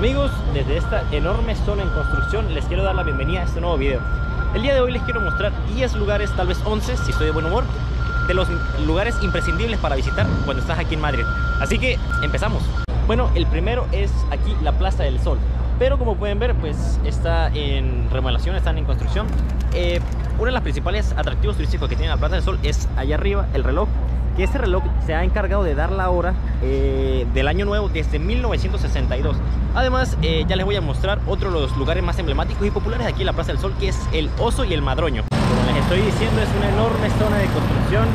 Amigos, desde esta enorme zona en construcción les quiero dar la bienvenida a este nuevo video. El día de hoy les quiero mostrar 10 lugares, tal vez 11 si estoy de buen humor, de los lugares imprescindibles para visitar cuando estás aquí en Madrid. Así que empezamos. Bueno, el primero es aquí la Plaza del Sol, pero como pueden ver pues está en remodelación, están en construcción. Uno de los principales atractivos turísticos que tiene la Plaza del Sol es allá arriba el reloj, que este reloj se ha encargado de dar la hora del año nuevo desde 1962. Además, ya les voy a mostrar otro de los lugares más emblemáticos y populares aquí en la Plaza del Sol, que es el Oso y el Madroño. Como les estoy diciendo, es una enorme zona de construcción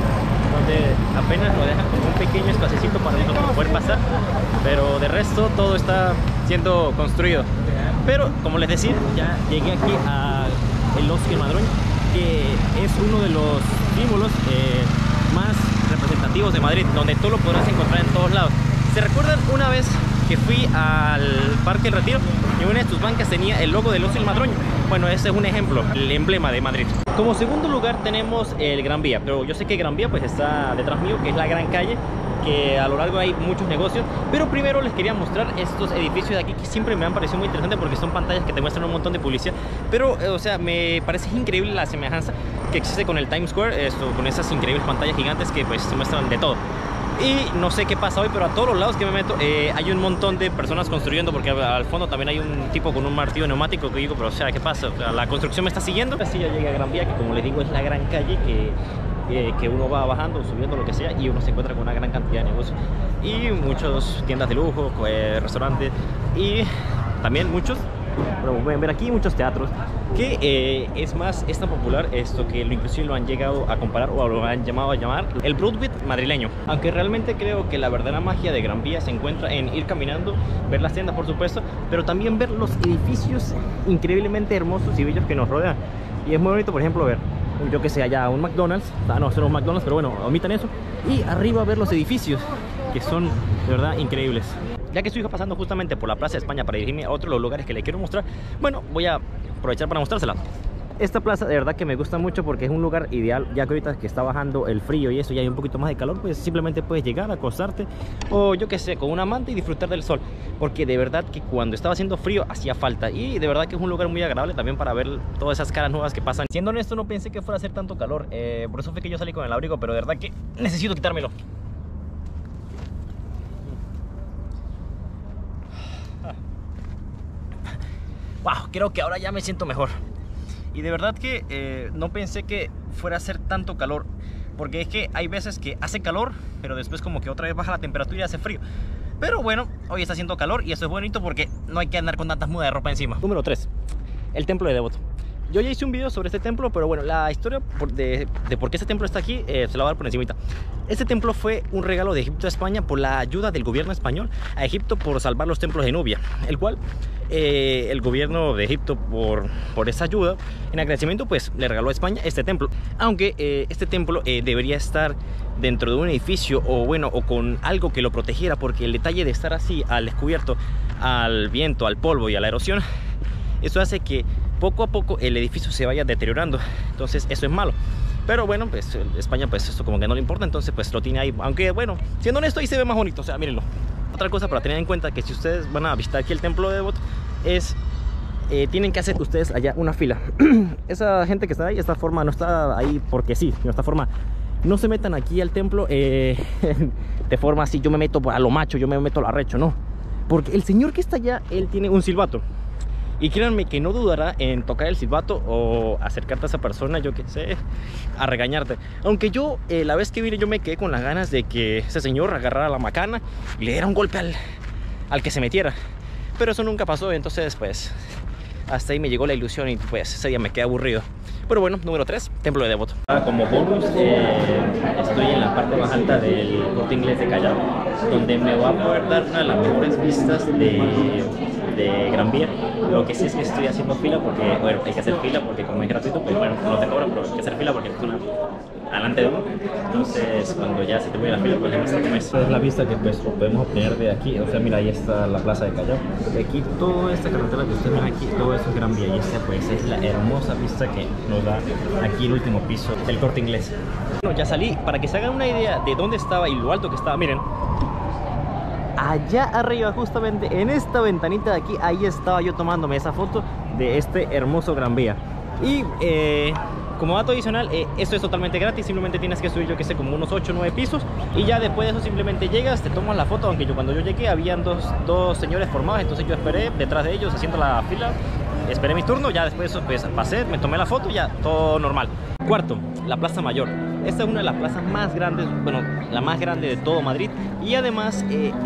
donde apenas lo dejan como un pequeño espacecito para nosotros poder pasar, pero de resto todo está siendo construido. Pero como les decía, ya llegué aquí a el Oso y el Madroño, que es uno de los símbolos más representativos de Madrid, donde tú lo podrás encontrar en todos lados. ¿Se recuerdan una vez que fui al Parque El Retiro y una de sus bancas tenía el logo del Oso y el Madroño? Bueno, ese es un ejemplo, el emblema de Madrid. Como segundo lugar tenemos el Gran Vía, pero yo sé que Gran Vía pues está detrás mío, que es la gran calle, que a lo largo hay muchos negocios. Pero primero les quería mostrar estos edificios de aquí que siempre me han parecido muy interesantes porque son pantallas que te muestran un montón de publicidad. Pero, o sea, me parece increíble la semejanza que existe con el Times Square, con esas increíbles pantallas gigantes que pues te muestran de todo. Y no sé qué pasa hoy, pero a todos los lados que me meto hay un montón de personas construyendo, porque al fondo también hay un tipo con un martillo neumático que digo, pero o sea, ¿qué pasa? O sea, la construcción me está siguiendo. Así ya llegué a Gran Vía, que como les digo es la gran calle que uno va bajando, subiendo, lo que sea, y uno se encuentra con una gran cantidad de negocios y muchas tiendas de lujo, restaurantes y también muchos, como pueden ver aquí, muchos teatros, que es tan popular esto que inclusive lo han llegado a comparar o lo han llamado a llamar el Broadway madrileño. Aunque realmente creo que la verdadera magia de Gran Vía se encuentra en ir caminando, ver las tiendas por supuesto, pero también ver los edificios increíblemente hermosos y bellos que nos rodean. Y es muy bonito, por ejemplo, ver, yo que sé, allá un McDonald's, no son un McDonald's, pero bueno, omitan eso, y arriba ver los edificios que son de verdad increíbles. Ya que estoy pasando justamente por la Plaza de España para dirigirme a otro de los lugares que les quiero mostrar, bueno, voy a aprovechar para mostrársela. Esta plaza de verdad que me gusta mucho porque es un lugar ideal, ya que ahorita que está bajando el frío y eso, ya hay un poquito más de calor, pues simplemente puedes llegar, acostarte o yo que sé, con una manta y disfrutar del sol, porque de verdad que cuando estaba haciendo frío hacía falta, y de verdad que es un lugar muy agradable también para ver todas esas caras nuevas que pasan. Siendo honesto, no pensé que fuera a hacer tanto calor, por eso fue que yo salí con el abrigo, pero de verdad que necesito quitármelo. Wow, creo que ahora ya me siento mejor. Y de verdad que no pensé que fuera a hacer tanto calor, porque es que hay veces que hace calor, pero después como que otra vez baja la temperatura y hace frío. Pero bueno, hoy está haciendo calor y eso es bonito porque no hay que andar con tantas mudas de ropa encima. Número 3, el templo de Devoto. Yo ya hice un video sobre este templo, pero bueno, la historia de por qué este templo está aquí se la voy a dar por encimita. Este templo fue un regalo de Egipto a España por la ayuda del gobierno español a Egipto por salvar los templos de Nubia, el cual el gobierno de Egipto por esa ayuda, en agradecimiento pues le regaló a España este templo. Aunque este templo debería estar dentro de un edificio o bueno, o con algo que lo protegiera, porque el detalle de estar así al descubierto, al viento, al polvo y a la erosión, eso hace que poco a poco el edificio se vaya deteriorando. Entonces eso es malo. Pero bueno, pues España pues esto como que no le importa, entonces pues lo tiene ahí. Aunque bueno, siendo honesto, ahí se ve más bonito, o sea, mírenlo. Otra cosa para tener en cuenta, que si ustedes van a visitar aquí el templo de Devoto, es tienen que hacer ustedes allá una fila. Esa gente que está ahí, esta forma no está ahí porque sí, sino esta forma. No se metan aquí al templo de forma así, yo me meto a lo macho, yo me meto a lo arrecho, no. Porque el señor que está allá, él tiene un silbato. Y créanme que no dudará en tocar el silbato o acercarte a esa persona, yo que sé, a regañarte. Aunque yo, la vez que vine, yo me quedé con las ganas de que ese señor agarrara la macana y le diera un golpe al que se metiera. Pero eso nunca pasó, entonces pues hasta ahí me llegó la ilusión y pues ese día me quedé aburrido. Pero bueno, número 3, Templo de Devoto. Como bonus, estoy en la parte más alta del Corte Inglés de Callao, donde me va a poder dar una de las mejores vistas de Gran Vía. Lo que sí es que estoy haciendo fila porque, bueno, hay que hacer fila porque como es gratuito, pues bueno, no te cobran, pero hay que hacer fila porque es una adelante de uno. Entonces, cuando ya se termine la fila, pues ya muestra cómo es. Esta es la vista que pues podemos obtener de aquí. O sea, mira, ahí está la plaza de Callao. Y aquí, toda esta carretera que ustedes ven aquí, todo eso es Gran Vía. Y esta pues es la hermosa vista que nos da aquí el último piso del Corte Inglés. Bueno, ya salí. Para que se hagan una idea de dónde estaba y lo alto que estaba, miren. allá arriba, justamente en esta ventanita de aquí, ahí estaba yo tomándome esa foto de este hermoso Gran Vía. Y como dato adicional, esto es totalmente gratis, simplemente tienes que subir, yo que sé, como unos 8 o 9 pisos, y ya después de eso simplemente llegas, te tomas la foto, aunque cuando yo llegué habían dos señores formados, entonces yo esperé detrás de ellos haciendo la fila, esperé mi turno, ya después de eso pues pasé, me tomé la foto, ya todo normal. Cuarto, la Plaza Mayor. Esta es una de las plazas más grandes, bueno, la más grande de todo Madrid, y además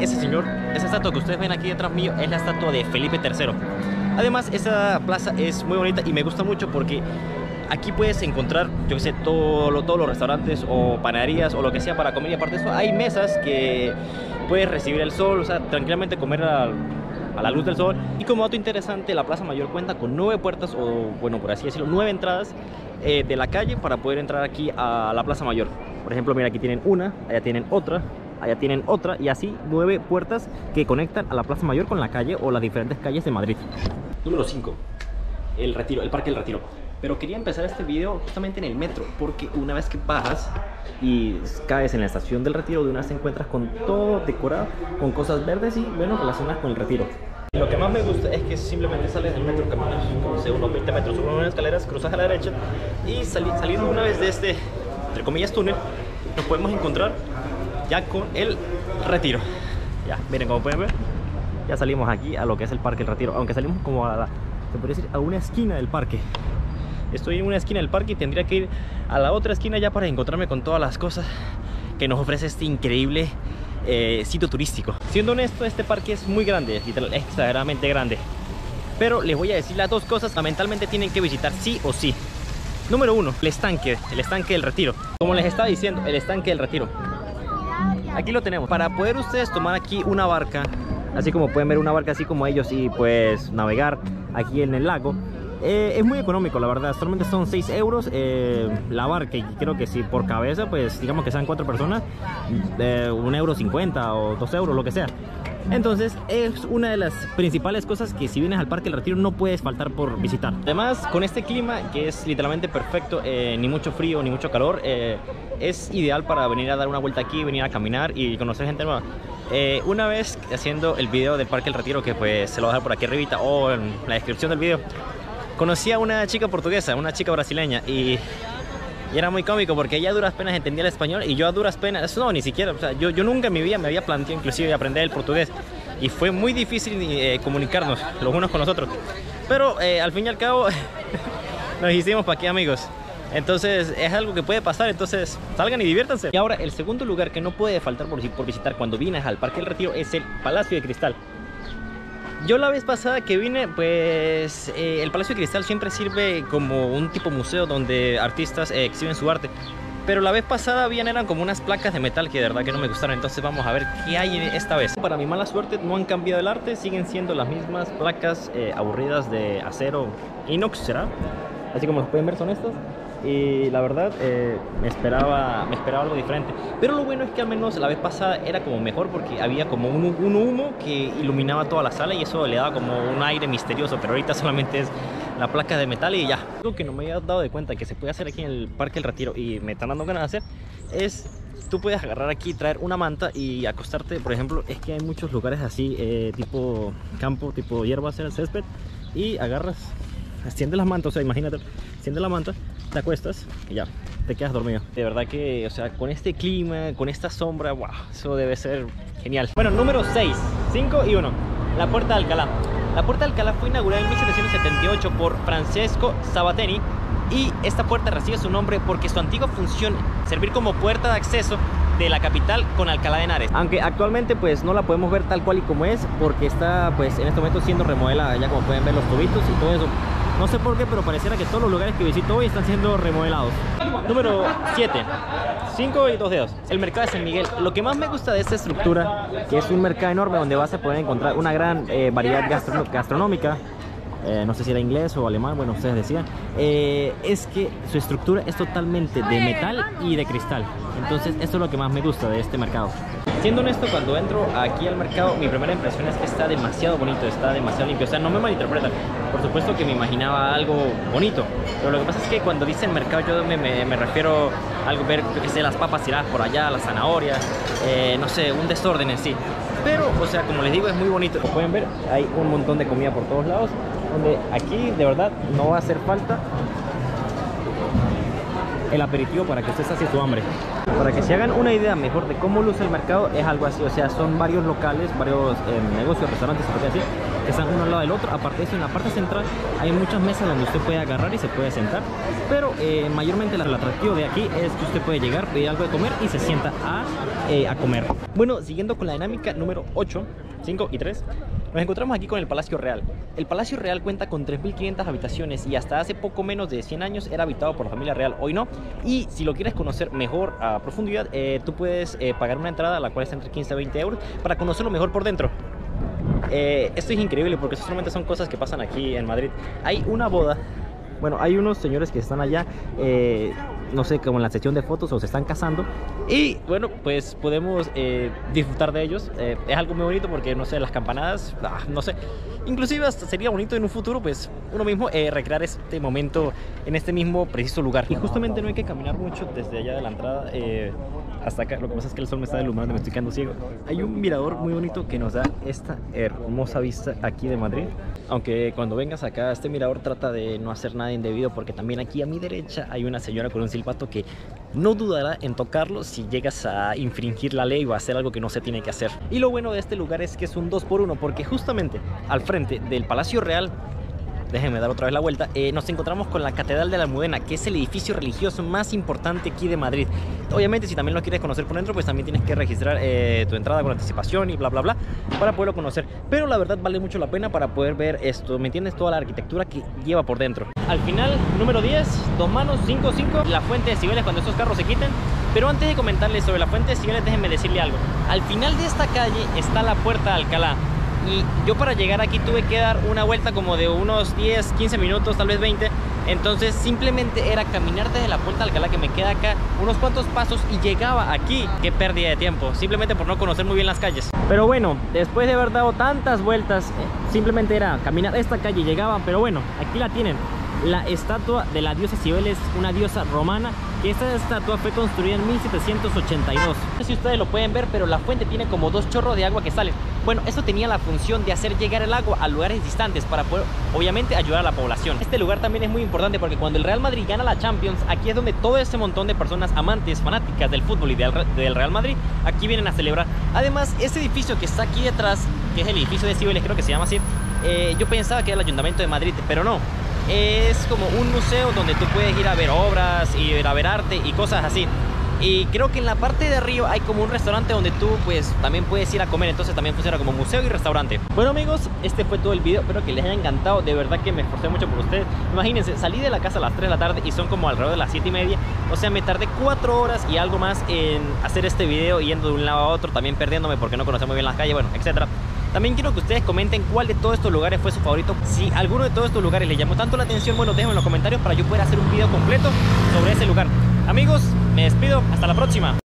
esa estatua que ustedes ven aquí detrás mío es la estatua de Felipe III. Además, esta plaza es muy bonita y me gusta mucho porque aquí puedes encontrar, yo que sé, todos los restaurantes o panaderías o lo que sea para comer, y aparte de eso hay mesas que puedes recibir el sol, o sea, tranquilamente comer a la luz del sol. Y como dato interesante, la Plaza Mayor cuenta con 9 puertas, o bueno, por así decirlo, 9 entradas de la calle para poder entrar aquí a la Plaza Mayor. Por ejemplo, mira, aquí tienen una, allá tienen otra, allá tienen otra, y así 9 puertas que conectan a la Plaza Mayor con la calle o las diferentes calles de Madrid. Número 5, el Retiro, el Parque del Retiro. Pero quería empezar este video justamente en el metro, porque una vez que bajas y caes en la estación del Retiro, de una vez te encuentras con todo decorado, con cosas verdes y bueno, relacionadas con el Retiro. Y lo que más me gusta es que simplemente sales del metro, caminas, no sé, unos 20 metros, subes unas escaleras, cruzas a la derecha y saliendo una vez de este, entre comillas, túnel, nos podemos encontrar ya con el Retiro. Ya, miren, como pueden ver, ya salimos aquí a lo que es el Parque del Retiro, aunque salimos como se podría decir, a una esquina del parque. Estoy en una esquina del parque y tendría que ir a la otra esquina ya para encontrarme con todas las cosas que nos ofrece este increíble sitio turístico. Siendo honesto, este parque es muy grande, literal, exageradamente grande. Pero les voy a decir las dos cosas que mentalmente tienen que visitar sí o sí. Número 1, el estanque del Retiro. Como les estaba diciendo, el estanque del Retiro. Aquí lo tenemos. Para poder ustedes tomar aquí una barca, así como pueden ver una barca así como ellos, y pues navegar aquí en el lago, es muy económico, la verdad. Solamente son 6 euros la barca, y creo que si por cabeza, pues digamos que sean 4 personas, 1,50 € o 2 euros, lo que sea. Entonces es una de las principales cosas que si vienes al Parque del Retiro no puedes faltar por visitar. Además, con este clima que es literalmente perfecto, ni mucho frío ni mucho calor, es ideal para venir a dar una vuelta aquí, venir a caminar y conocer gente nueva. Una vez haciendo el video del Parque del Retiro, que pues se lo voy a dejar por aquí arribita o en la descripción del video, conocí a una chica portuguesa, una chica brasileña, y era muy cómico porque ella a duras penas entendía el español y yo a duras penas, no, ni siquiera, o sea, yo nunca en mi vida me había planteado inclusive aprender el portugués, y fue muy difícil comunicarnos los unos con los otros, pero al fin y al cabo nos hicimos pa' aquí amigos. Entonces es algo que puede pasar, entonces salgan y diviértanse. Y ahora el segundo lugar que no puede faltar por visitar cuando vienes al Parque del Retiro es el Palacio de Cristal. Yo la vez pasada que vine, pues el Palacio de Cristal siempre sirve como un tipo museo donde artistas exhiben su arte. Pero la vez pasada eran como unas placas de metal que de verdad que no me gustaron. Entonces vamos a ver qué hay esta vez. Para mi mala suerte no han cambiado el arte, siguen siendo las mismas placas aburridas de acero inox, ¿será? Así como los pueden ver son estas. Y la verdad me esperaba algo diferente, pero lo bueno es que al menos la vez pasada era como mejor porque había como un humo que iluminaba toda la sala y eso le daba como un aire misterioso, pero ahorita solamente es la placa de metal y ya. Algo que no me había dado de cuenta que se puede hacer aquí en el Parque del Retiro y me están dando ganas de hacer es: tú puedes agarrar aquí, traer una manta y acostarte. Por ejemplo, es que hay muchos lugares así tipo campo, tipo hierbas en el césped, y agarras, extiendes las mantas, o sea, imagínate, extiendes la manta, te acuestas y ya, te quedas dormido. De verdad que, o sea, con este clima, con esta sombra, wow, eso debe ser genial. Bueno, número 6, 5 y 1, la Puerta de Alcalá. La Puerta de Alcalá fue inaugurada en 1778 por Francesco Sabatini, y esta puerta recibe su nombre porque su antigua función, servir como puerta de acceso de la capital con Alcalá de Henares. Aunque actualmente pues no la podemos ver tal cual y como es, porque está pues en este momento siendo remodelada, ya como pueden ver los tubitos y todo eso. No sé por qué, pero pareciera que todos los lugares que visito hoy están siendo remodelados. Número 7, 5 y 2 dedos, el mercado de San Miguel. Lo que más me gusta de esta estructura, que es un mercado enorme donde vas a poder encontrar una gran variedad gastronómica. No sé si era inglés o alemán, bueno, ustedes decían, es que su estructura es totalmente de metal y de cristal. Entonces esto es lo que más me gusta de este mercado. Siendo honesto, cuando entro aquí al mercado, mi primera impresión es que está demasiado bonito, está demasiado limpio. O sea, no me malinterpretan, por supuesto que me imaginaba algo bonito, pero lo que pasa es que cuando dicen mercado yo me refiero a algo, ver, que sé, las papas tiradas por allá, las zanahorias, no sé, un desorden en sí. pero, o sea, como les digo, es muy bonito. Como pueden ver, hay un montón de comida por todos lados, donde aquí de verdad no va a hacer falta el aperitivo para que usted sacie su hambre. Para que se hagan una idea mejor de cómo luce el mercado, es algo así, o sea, son varios locales, varios negocios, restaurantes, se puede decir, que están uno al lado del otro. Aparte de eso, en la parte central hay muchas mesas donde usted puede agarrar y se puede sentar, pero mayormente el atractivo de aquí es que usted puede llegar, pedir algo de comer y se sienta a comer. Bueno, siguiendo con la dinámica número 8, 5 y 3, nos encontramos aquí con el Palacio Real. El Palacio Real cuenta con 3.500 habitaciones y hasta hace poco menos de 100 años era habitado por la familia real, hoy no. Y si lo quieres conocer mejor a profundidad, tú puedes pagar una entrada, la cual está entre 15 a 20 euros, para conocerlo mejor por dentro. Esto es increíble porque solamente son cosas que pasan aquí en Madrid. Hay una boda, bueno, hay unos señores que están allá, no sé, como en la sección de fotos, o se están casando. Y bueno, pues podemos disfrutar de ellos. Es algo muy bonito porque, no sé, las campanadas, no sé, inclusive hasta sería bonito en un futuro, pues uno mismo recrear este momento en este mismo preciso lugar. Y justamente no hay que caminar mucho desde allá de la entrada hasta acá. Lo que pasa es que el sol me está deslumbrando, me estoy quedando ciego. Hay un mirador muy bonito que nos da esta hermosa vista aquí de Madrid. Aunque cuando vengas acá, este mirador trata de no hacer nada indebido, porque también aquí a mi derecha hay una señora con un silbato que no dudará en tocarlo si llegas a infringir la ley o a hacer algo que no se tiene que hacer. Y lo bueno de este lugar es que es un 2x1, porque justamente al frente del Palacio Real, déjenme dar otra vez la vuelta, nos encontramos con la Catedral de la Almudena, que es el edificio religioso más importante aquí de Madrid. Obviamente, si también lo quieres conocer por dentro, pues también tienes que registrar tu entrada con anticipación y bla bla bla para poderlo conocer. Pero la verdad vale mucho la pena para poder ver esto, ¿me entiendes? Toda la arquitectura que lleva por dentro. Al final, número 10, dos manos, 5-5, la fuente de Cibeles cuando estos carros se quiten. Pero antes de comentarles sobre la fuente de Cibeles, déjenme decirle algo. Al final de esta calle está la Puerta de Alcalá. Y yo para llegar aquí tuve que dar una vuelta como de unos 10, 15 minutos, tal vez 20. Entonces simplemente era caminar desde la Puerta de Alcalá, que me queda acá, unos cuantos pasos y llegaba aquí. Qué pérdida de tiempo, simplemente por no conocer muy bien las calles. Pero bueno, después de haber dado tantas vueltas, simplemente era caminar esta calle y llegaban. Pero bueno, aquí la tienen. La estatua de la diosa Cibeles, una diosa romana, que esta estatua fue construida en 1782. No sé si ustedes lo pueden ver, pero la fuente tiene como 2 chorros de agua que salen. Bueno, esto tenía la función de hacer llegar el agua a lugares distantes para poder, obviamente, ayudar a la población. Este lugar también es muy importante porque cuando el Real Madrid gana la Champions, aquí es donde todo ese montón de personas amantes, fanáticas del fútbol y del Real Madrid, aquí vienen a celebrar. Además, este edificio que está aquí detrás, que es el edificio de Cibeles, creo que se llama así, yo pensaba que era el Ayuntamiento de Madrid, pero no. Es como un museo donde tú puedes ir a ver obras y ir a ver arte y cosas así. Y creo que en la parte de arriba hay como un restaurante donde tú pues también puedes ir a comer. Entonces también funciona como museo y restaurante. Bueno amigos, este fue todo el video. Espero que les haya encantado. De verdad que me esforcé mucho por ustedes. Imagínense, salí de la casa a las 3 de la tarde y son como alrededor de las 7:30. O sea, me tardé 4 horas y algo más en hacer este video, yendo de un lado a otro, también perdiéndome porque no conocía muy bien las calles, bueno, etcétera. También quiero que ustedes comenten cuál de todos estos lugares fue su favorito. Si alguno de todos estos lugares les llamó tanto la atención, bueno, déjenme en los comentarios para yo poder hacer un video completo sobre ese lugar. Amigos, me despido. Hasta la próxima.